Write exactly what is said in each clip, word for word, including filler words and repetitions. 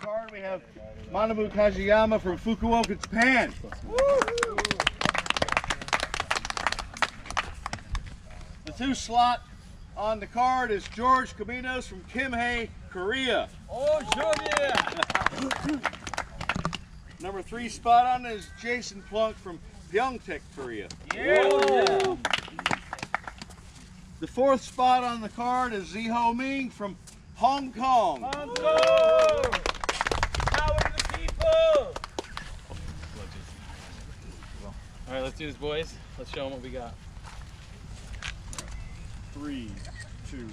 card we have Manabu Kajiyama from Fukuoka, Japan. The two slot on the card is George Kamenos from Kimhae, Korea. Oh, sure. Number three spot on is Jason Plunk from Pyeongtaek, Korea. Yeah. Whoa. The fourth spot on the card is Ziho Ming from Hong Kong. Hong Kong! Power to the people! All right, let's do this, boys. Let's show them what we got. Three, two.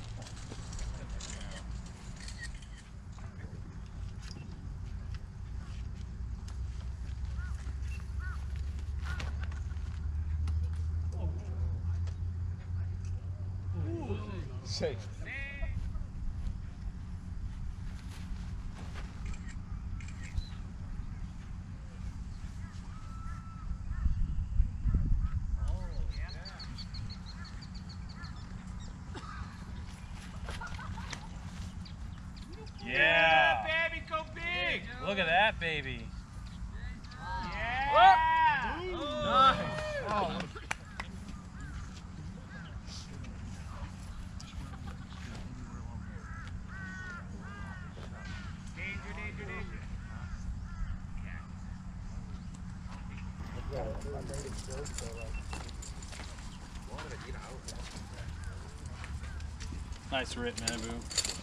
Safe. Yeah! Baby, go big! Look at that, baby. Yeah! Oh. Nice. Oh. Danger, danger, danger. Nice rip, Manabu.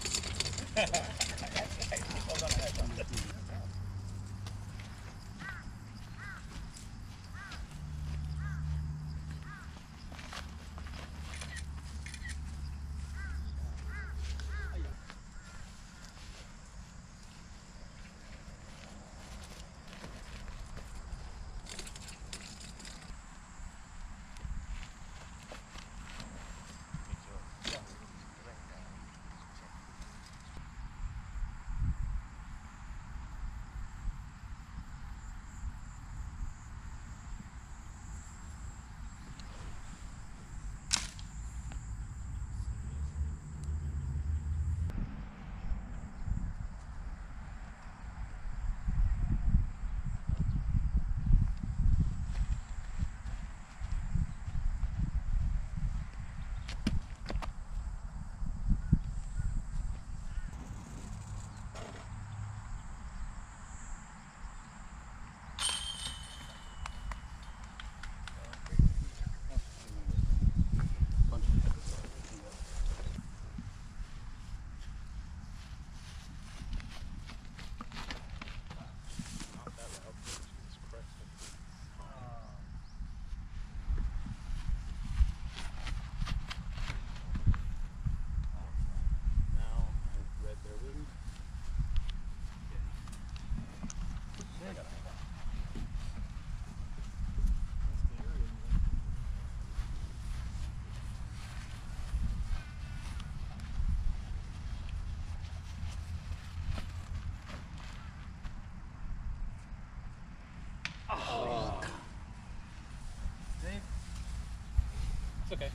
It's okay.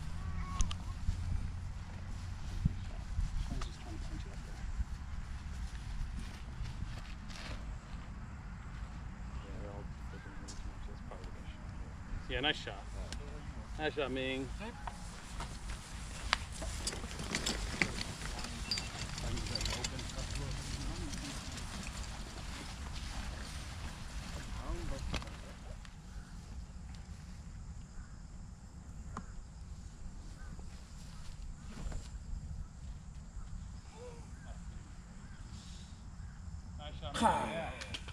Yeah, nice shot. Nice shot, Ming. Nice shot. Yeah.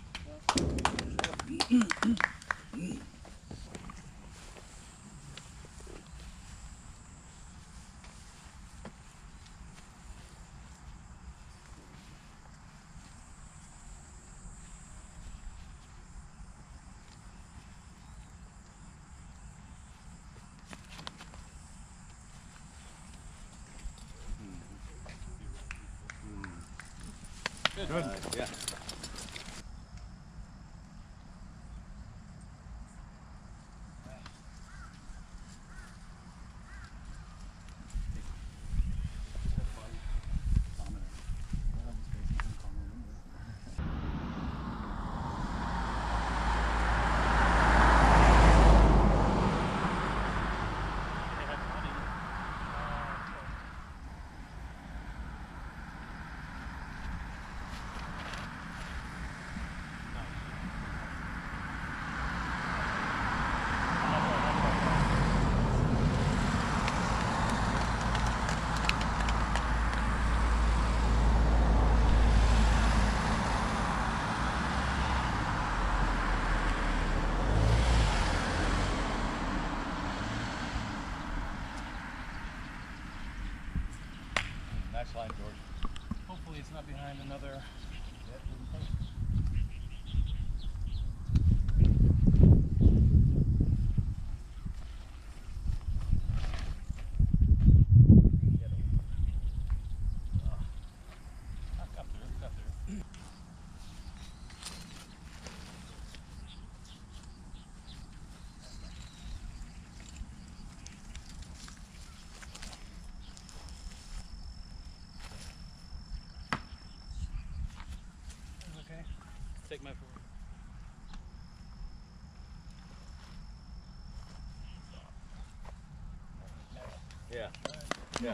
Good. Uh, yeah. Nice line, George. Hopefully it's not behind another. Take my forward. Yeah. Yeah.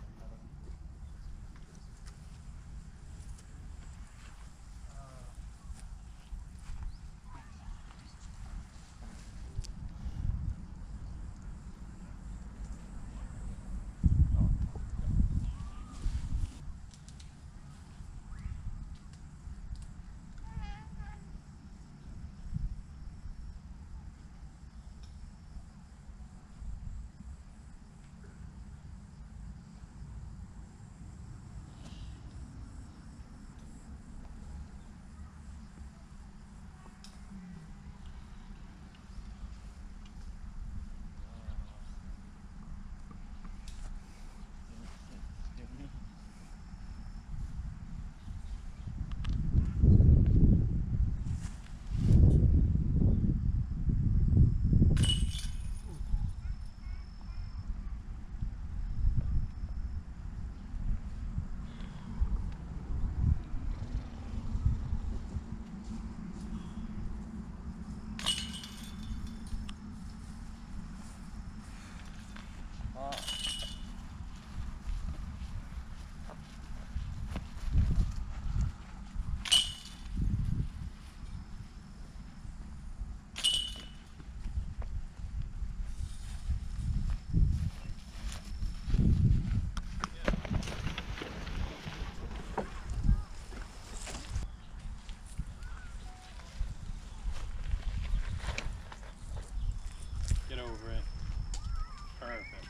Get over it. Perfect.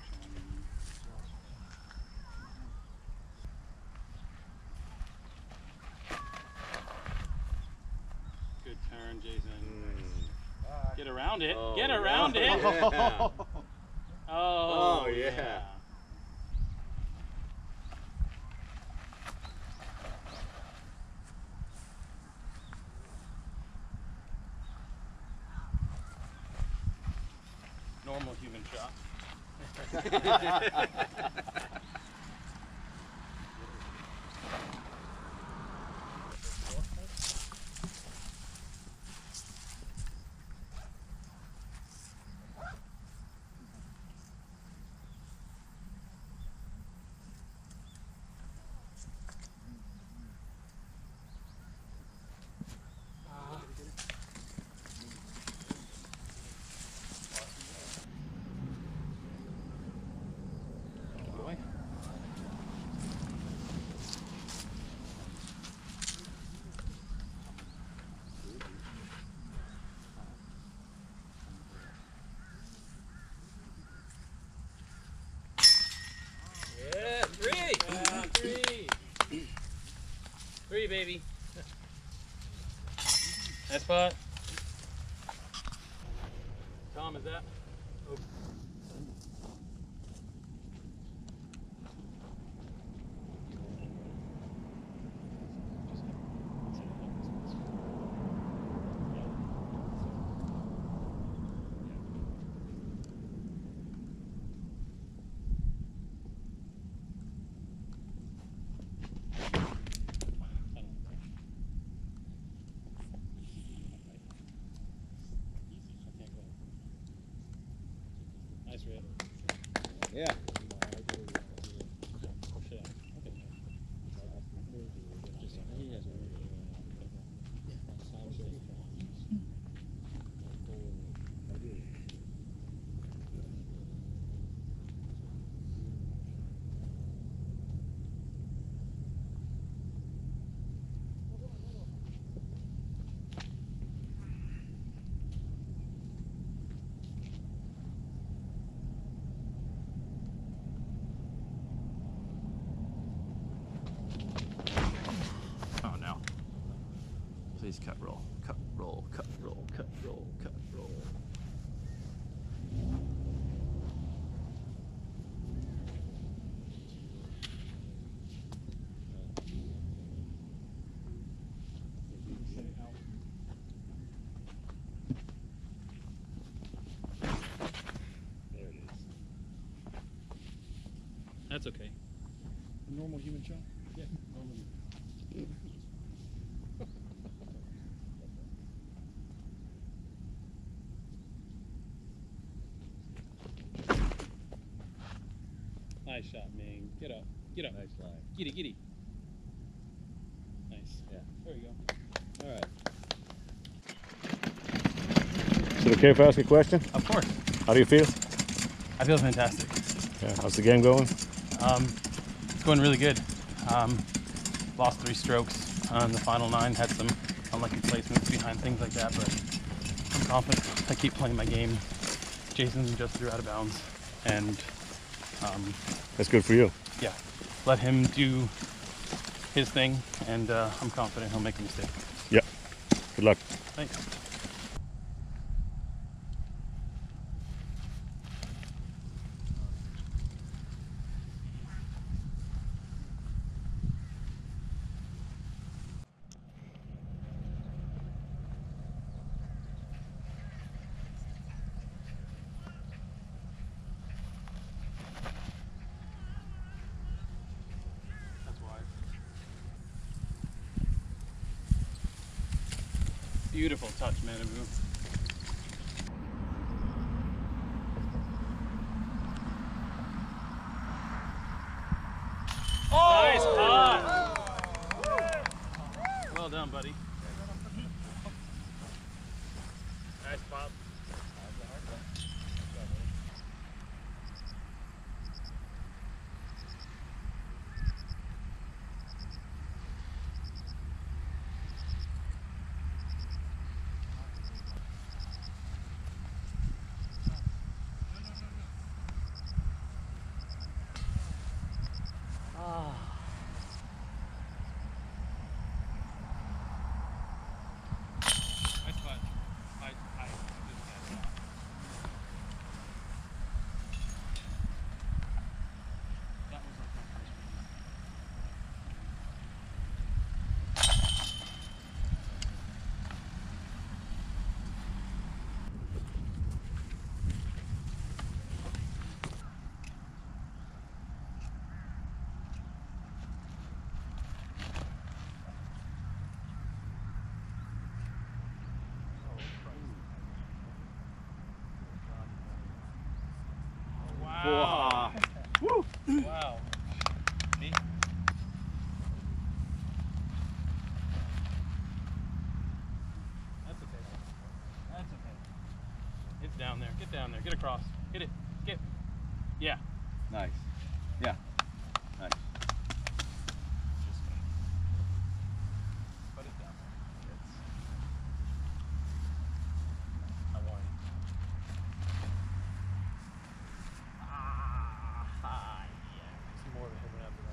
Good turn, Jason. Mm. Get around it. Oh, Get around yeah. it. Yeah. Oh, Oh, yeah. yeah. Normal human shot. Yeah, three. Yeah, three. Three, baby. Nice spot. Tom, is that? Oh. Nice rip. Yeah. Push it out. Okay. That's okay. A normal human shot? Yeah, normal. Nice shot, Ming. Get up. Get up. Nice line. Giddy, giddy. Nice. Yeah. There you go. All right. Is it okay if I ask a question? Of course. How do you feel? I feel fantastic. Yeah. How's the game going? Um, it's going really good. Um, lost three strokes on the final nine. Had some unlucky placements behind things like that, but I'm confident. I keep playing my game. Jason just threw out of bounds, and um, That's good for you. yeah, let him do his thing, and uh, I'm confident he'll make a mistake. Yep. Good luck. Thanks. Beautiful touch, Manabu. Oh! Nice pot! Well done, buddy. Nice pop. Wow. Woo. Wow. Me? That's okay. That's okay. It's down there. Get down there. Get across. Hit it. Get. Yeah. Nice. Yeah. Nice. Put it down there. It's, I want it. Ah, yeah. It's more of a hit than after that.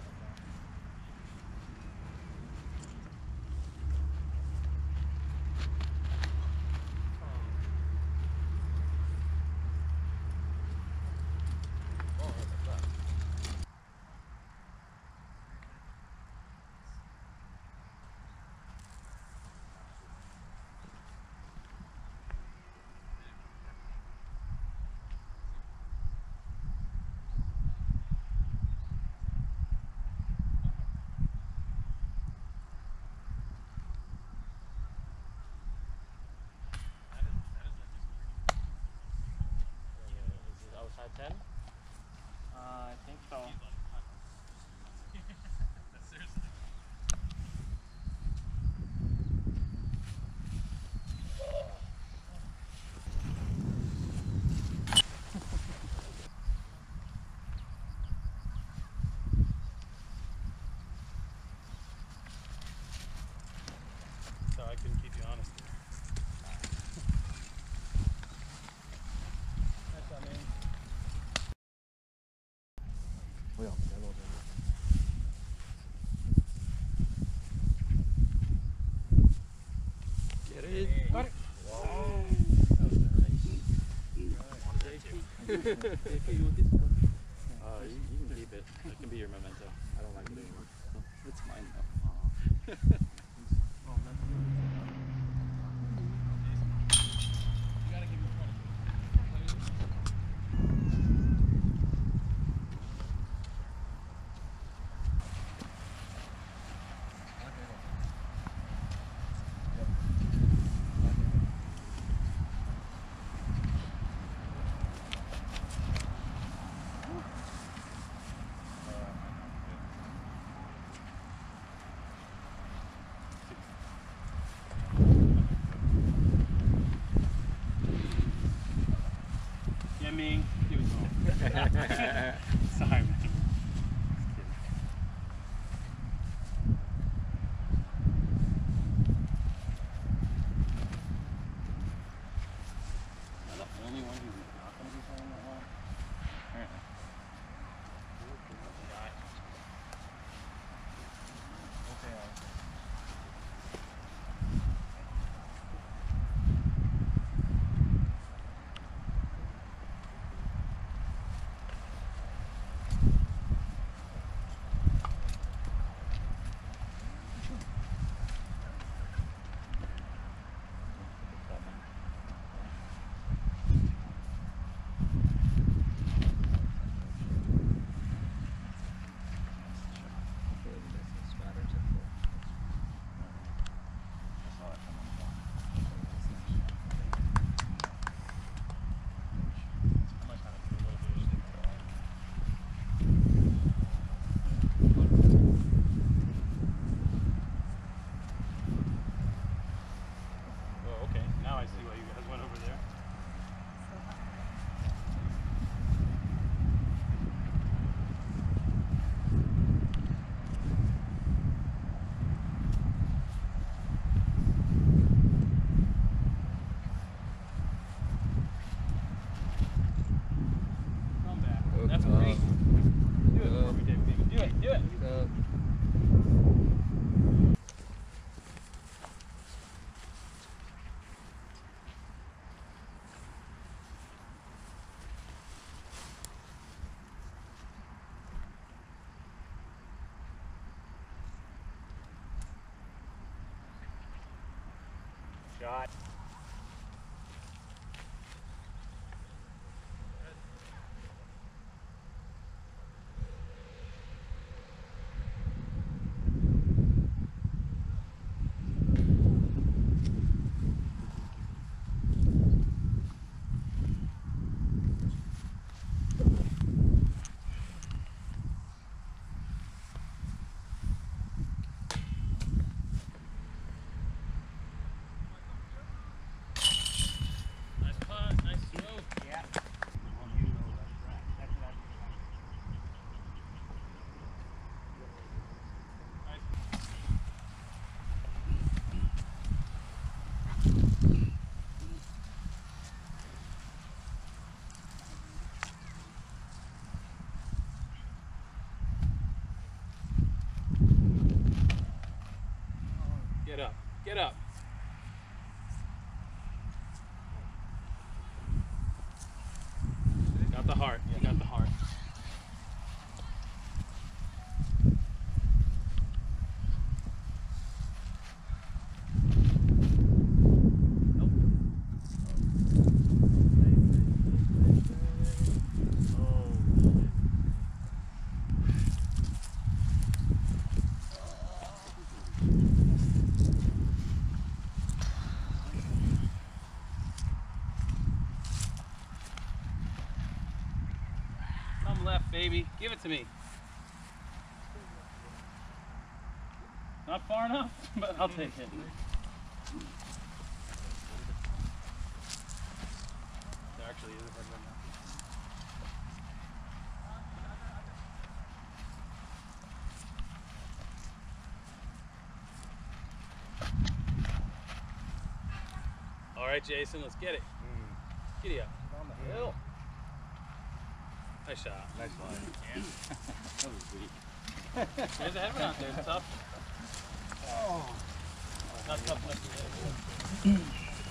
Outside ten? Uh, I think so. So I couldn't keep you honest. That's what I mean. Get it. Got it. Wow. That was nice. Uh, you, you can keep it. It can be your memento. I don't like it anymore. It's mine though. Sorry, man. Am I the only one who's not going to be playing that well? Apparently. That's great. Do it for me, David. Do it, do it. Shot. Get up. Get up. Got the heart. You got the heart. Nope. Come left, baby. Give it to me. Not far enough, but I'll take it. There actually is a head right now. All right, Jason, let's get it. Mm. Giddy up. On the hill. Nice shot. Nice line. That was sweet. There's a headwind out there. It's tough. Oh. Not tough enough to hit.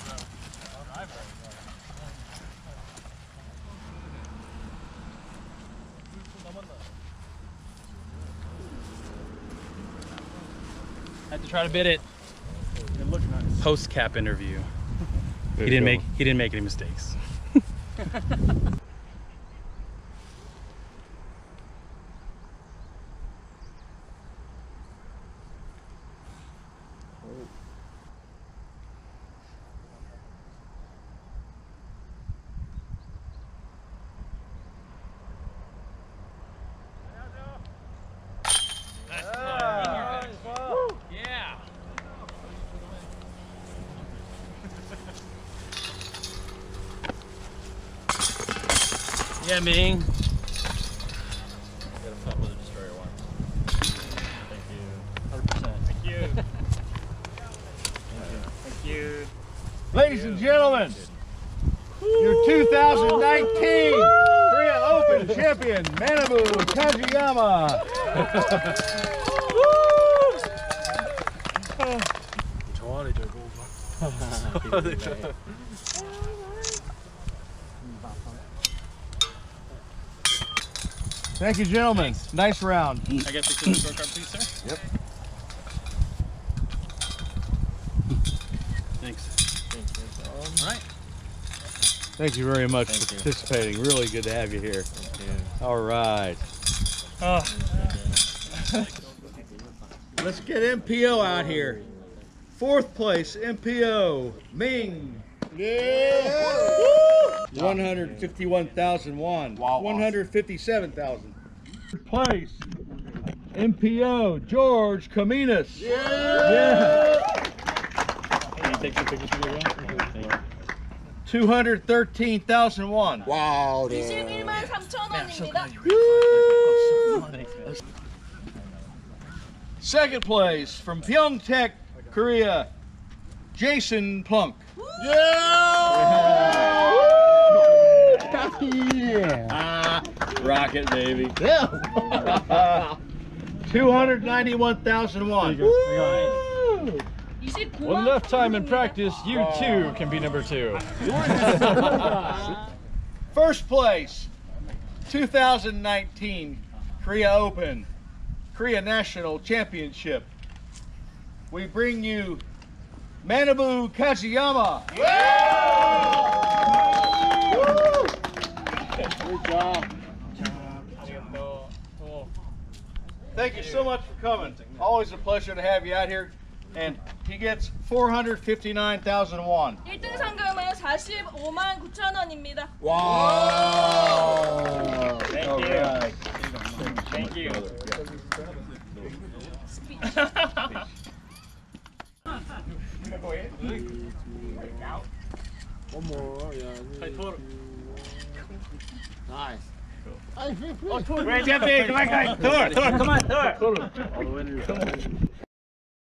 Had to try to bid it. It looked nice. Post cap interview. There He you didn't go. make he didn't make any mistakes. Yeah. Yeah, Ming. Ladies and gentlemen, your two thousand nineteen Korea Open champion, Manabu Kajiyama. Thank you, gentlemen. Thanks. Nice round. I get to the scorecard, please, sir? Yep. Thanks. All right. Thank you very much Thank for you. participating. Really good to have you here. All right. Oh. Let's get M P O out here. Fourth place, M P O, Ming. Yeah. one hundred fifty-one thousand won. Wow. one hundred fifty-seven thousand. Third place, M P O, George Kamenos. Yeah. Can you take some pictures for me, Thank you. two hundred thirteen thousand won. 와우. 이십일만 삼천 원입니다. Second place from Pyeongtaek, Korea, Jason Plunk. Ah, rocket, baby. two hundred ninety-one thousand won. With enough time in practice, you too can be number two. First place, two thousand nineteen Korea Open, Korea National Championship. We bring you Manabu Kajiyama. Good job. Thank you so much for coming. Always a pleasure to have you out here. And he gets four hundred fifty-nine thousand won. 일 등 상금은 사십오만 구천 원입니다. 와. Thank All you. right. Thank you. One more. Yeah. Nice. Where's Jeffy? Come on, guys. Thor, Thor, come on, Thor. All the winners.